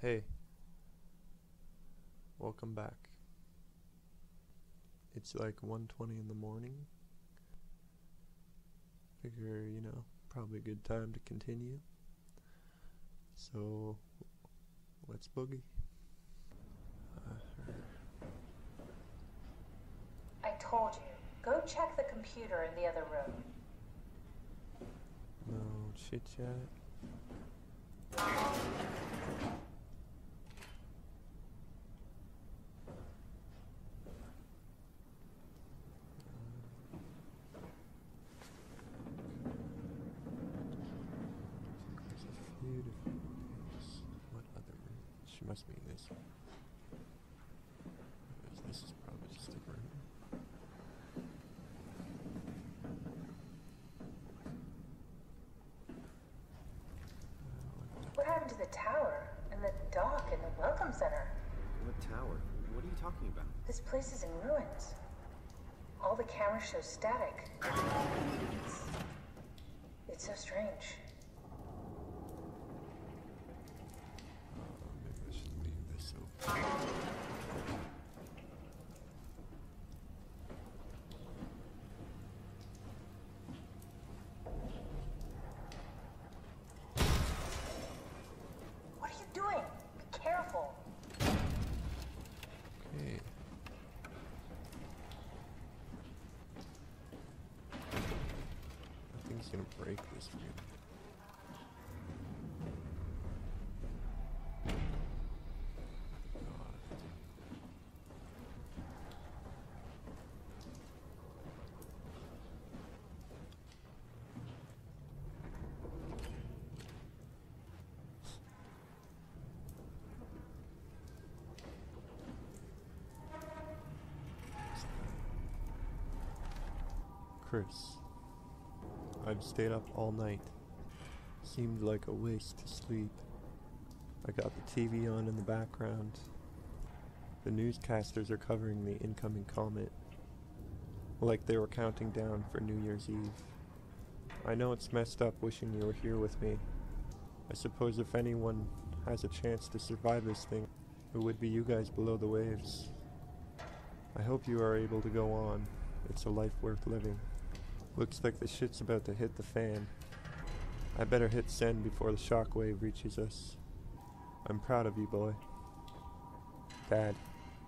Hey, welcome back. It's like 1:20 in the morning. Figure, probably a good time to continue. So, let's boogie. I told you, go check the computer in the other room. No chit chat. What other room? She must be in this one. This is probably just a room. What happened to the tower, and the dock, and the welcome center? What tower? What are you talking about? This place is in ruins. All the cameras show static. It's so strange. Maybe I should leave this open. What are you doing? Be careful. Okay. Nothing's gonna break this room. Chris, I've stayed up all night. Seemed like a waste to sleep. I got the TV on in the background. The newscasters are covering the incoming comet, like they were counting down for New Year's Eve. I know it's messed up wishing you were here with me. I suppose if anyone has a chance to survive this thing, it would be you guys below the waves. I hope you are able to go on. It's a life worth living. Looks like the shit's about to hit the fan. I better hit send before the shockwave reaches us. I'm proud of you, boy. Dad.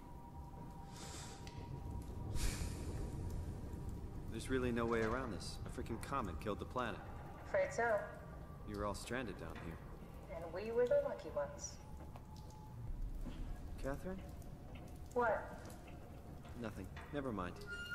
There's really no way around this. A freaking comet killed the planet. Afraid so. You were all stranded down here. And we were the lucky ones. Catherine? What? Nothing. Never mind.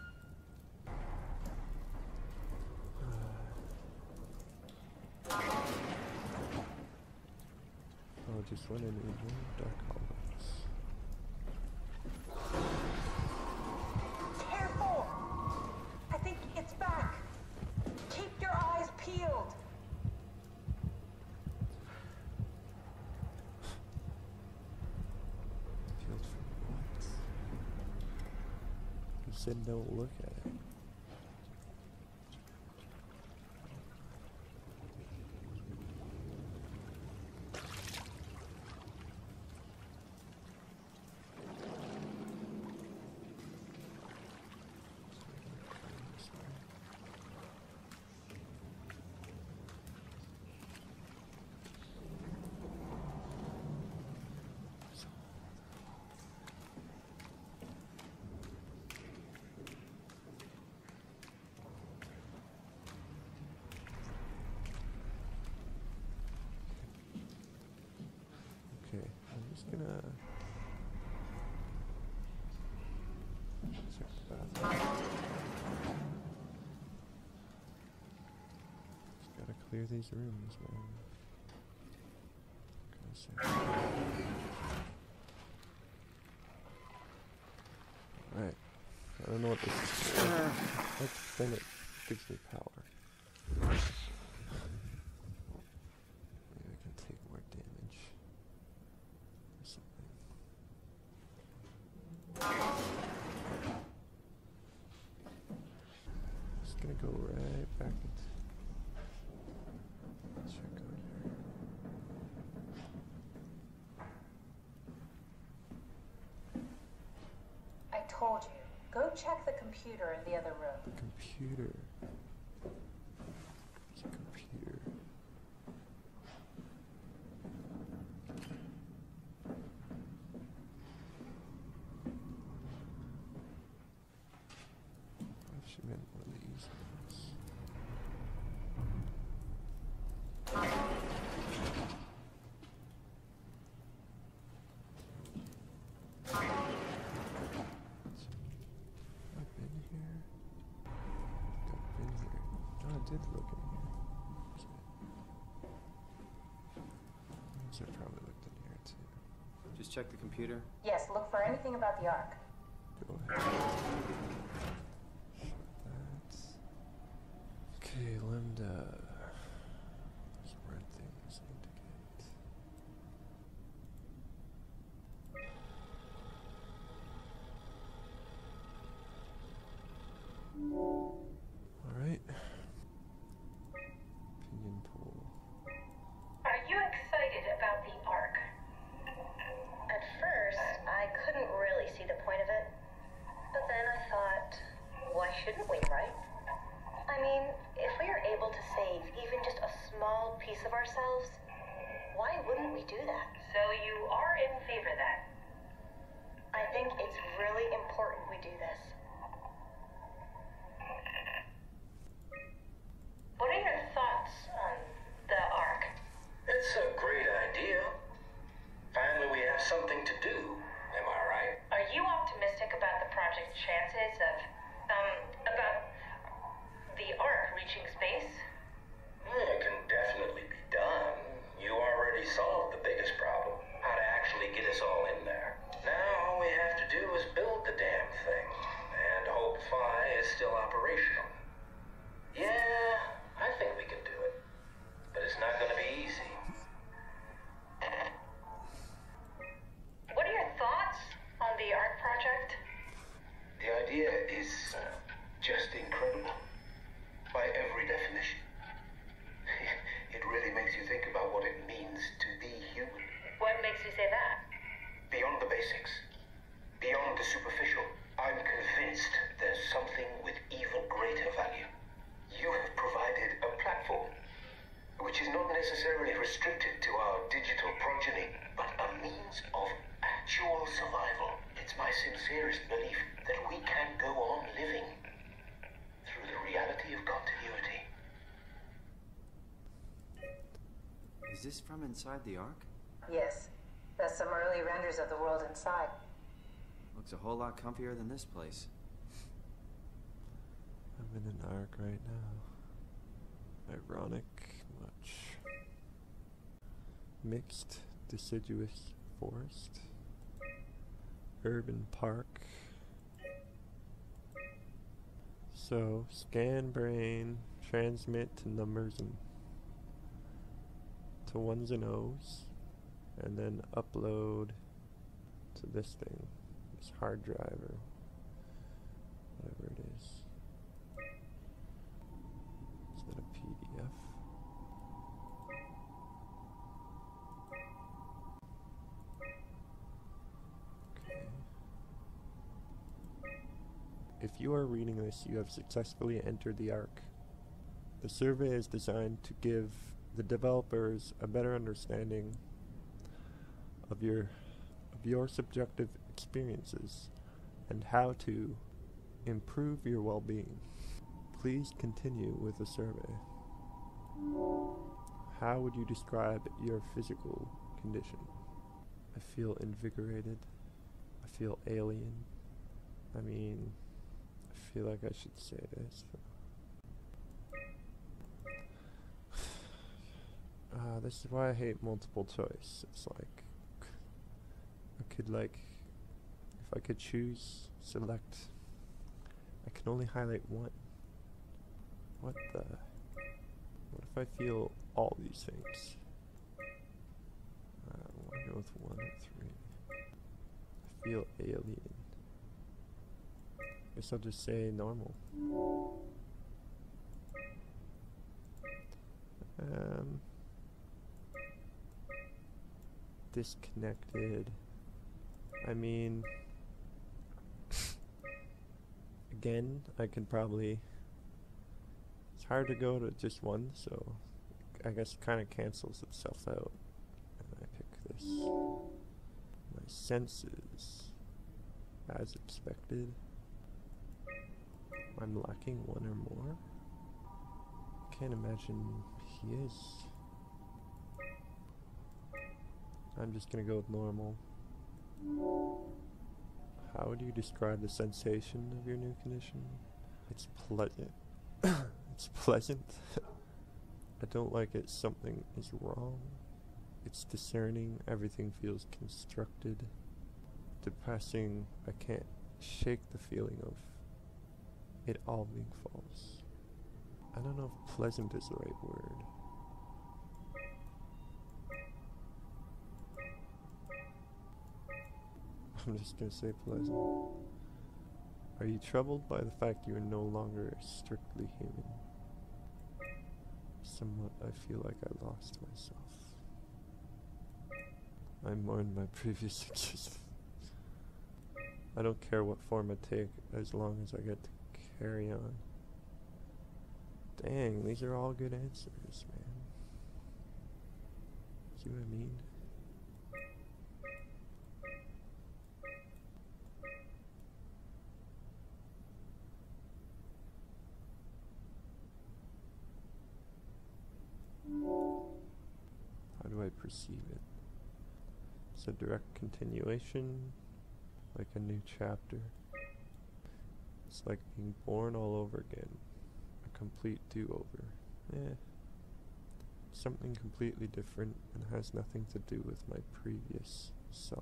Oh, just went into a dark hallways. Careful! I think it's back. Keep your eyes peeled. Peeled from what? You said don't look at it. Okay, I'm just gonna check the bathroom. Just gotta clear these rooms, man. Alright. I don't know what this is for. Let's think it gives me power. Maybe I can take more damage. Or something. Just gonna go right back into check out here. computer in the other room. The computer. There's a computer. I should have been one of these ones. I've been here. I've been here. Oh, I did look in here. Okay. I probably looked in here too. Just check the computer. Yes, look for anything about the Ark. Go ahead. Shut that. Okay, lambda. Some red things indicate. Alright. Opinion pool. Are you excited about the Ark? At first, I couldn't really see the point of it. But then I thought, why shouldn't we, right? I mean, if we are able to save even just a small piece of ourselves, why wouldn't we do that? So you are in favor then? I think it's really important we do this. What are your thoughts on the Ark? It's a great idea. Finally, we have something to do. Am I right? Are you optimistic about the project's chances of, about the Ark reaching space? Yeah, it can definitely be done. You already solved the biggest problem. How to actually get us all in there. Now all we have to do is build the damn thing. And hope Phi is still operational. Yeah, I think we can do it. But it's not gonna be easy. What are your thoughts on the Ark project? The idea is just incredible. By every definition. It really makes you think about what it means to be human. What makes you say that? Beyond the basics. Beyond the superficial. I'm convinced there's something with even greater value. You have provided a platform, which is not necessarily restricted to our digital progeny, but a means of actual survival. It's my sincerest belief that we can go on living through the reality of continuity. Is this from inside the Ark? Yes. That's some early renders of the world inside. Looks a whole lot comfier than this place. I'm in an arc right now. Ironic much. Mixed deciduous forest. Urban park. So, scan brain, transmit to numbers and to ones and O's, and then upload to this thing, this hard drive or whatever it is. Is that a PDF? Okay. If you are reading this, you have successfully entered the Ark. The survey is designed to give the developers a better understanding of your subjective experiences and how to improve your well-being. Please continue with the survey. How would you describe your physical condition? I feel invigorated. I feel alien. I mean, I feel like I should say this. This is why I hate multiple choice. It's like, I could if I could choose, select, I can only highlight one. What if I feel all these things? I want to go with 1 or 3. I feel alien. Guess I'll just say normal. Disconnected. I mean, again, I can probably... It's hard to go to just one, so I guess it kind of cancels itself out. And I pick this. My senses, as expected. I'm lacking one or more. Can't imagine he is. I'm just gonna go with normal. How would you describe the sensation of your new condition? It's pleasant. It's pleasant. I don't like it. Something is wrong. It's discerning. Everything feels constructed. Depressing. I can't shake the feeling of it all being false. I don't know if pleasant is the right word. I'm just gonna say pleasant. Are you troubled by the fact you are no longer strictly human? Somewhat, I feel like I lost myself. I mourn my previous existence. I don't care what form I take as long as I get to carry on. Dang, these are all good answers, man. See what I mean? How do I perceive it? It's a direct continuation, like a new chapter. It's like being born all over again. A complete do-over. Something completely different and has nothing to do with my previous self.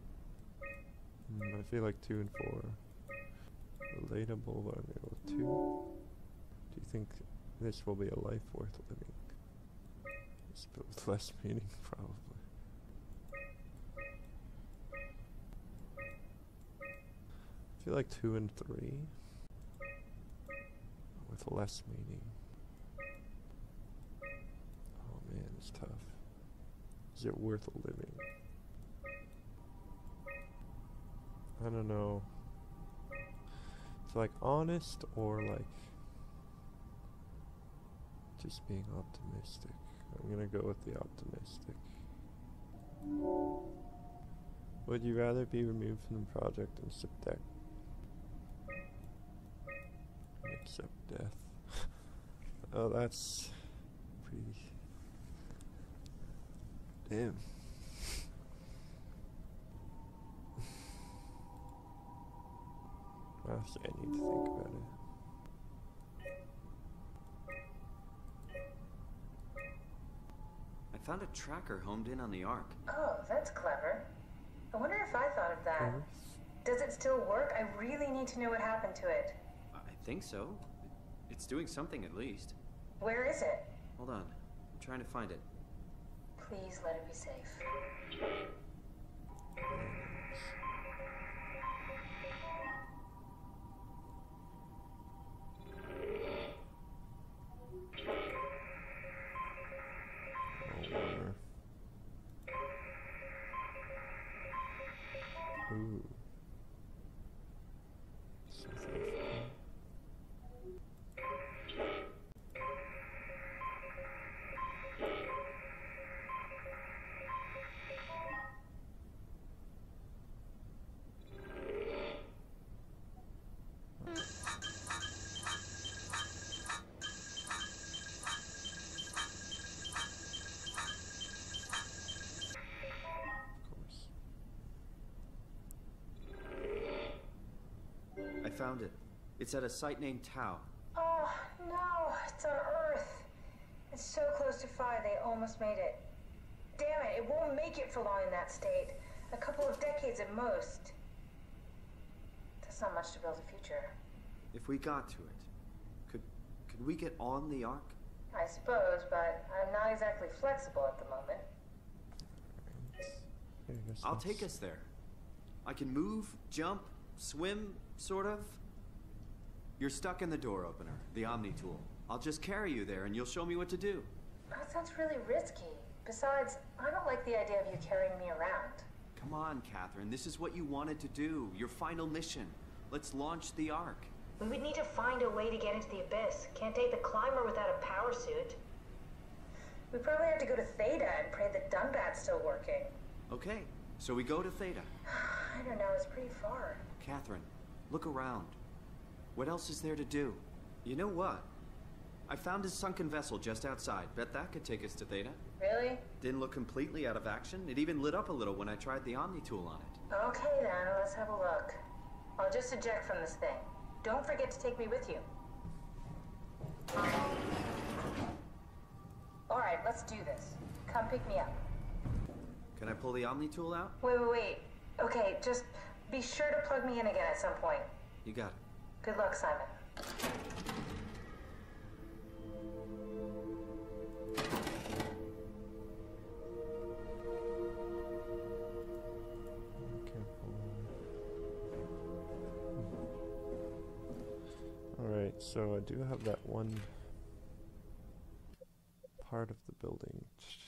I feel like 2 and 4 relatable, but I'm gonna go with 2. Do you think this will be a life worth living? It's but with less meaning, probably. I feel like 2 and 3 with less meaning. Oh man, it's tough. Is it worth living? I don't know. It's like honest or like just being optimistic. I'm gonna go with the optimistic. Would you rather be removed from the project and subject? Accept death. Oh, that's pretty... Damn. Honestly, I need to think about it. I found a tracker homed in on the Ark. Oh, that's clever. I wonder if I thought of that. Does it still work? I really need to know what happened to it. I think so. It's doing something at least. Where is it? Hold on. I'm trying to find it. Please let it be safe. Ooh. I found it. It's at a site named Tau. Oh, no, it's on Earth. It's so close to Phi, they almost made it. Damn it, it won't make it for long in that state. A couple of decades at most. That's not much to build a future. If we got to it, could we get on the Ark? I suppose, but I'm not exactly flexible at the moment. I'll take us there. I can move, jump, swim, sort of. You're stuck in the door opener, the Omni tool. I'll just carry you there and you'll show me what to do. That sounds really risky. Besides, I don't like the idea of you carrying me around. Come on, Catherine. This is what you wanted to do. Your final mission. Let's launch the Ark. We would need to find a way to get into the abyss. Can't take the climber without a power suit. We probably have to go to Theta and pray that Dunbat's still working. Okay, so we go to Theta. I don't know, it's pretty far. Catherine, look around. What else is there to do? You know what? I found a sunken vessel just outside. Bet that could take us to Theta. Really? Didn't look completely out of action. It even lit up a little when I tried the Omni tool on it. Okay then, let's have a look. I'll just eject from this thing. Don't forget to take me with you. Alright, let's do this. Come pick me up. Can I pull the Omni tool out? Wait. Okay, just be sure to plug me in again at some point. You got it. Good luck, Simon. Alright, so I do have that one part of the building